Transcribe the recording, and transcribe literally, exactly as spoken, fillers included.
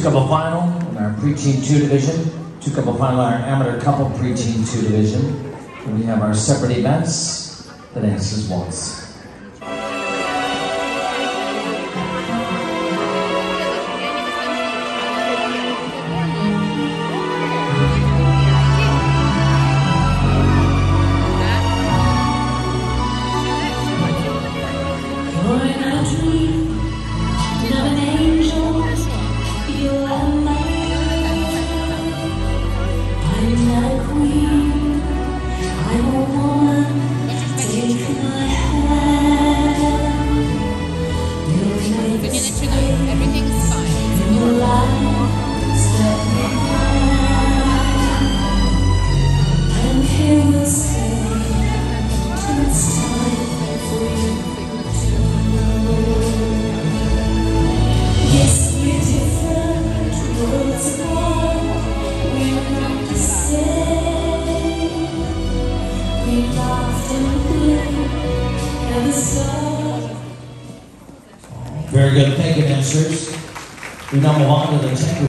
two-couple final in our preteen two division, two-couple final in our amateur couple preteen two division. And we have our separate events. The next is waltz. Very good. Thank you, dancers. We now move on to the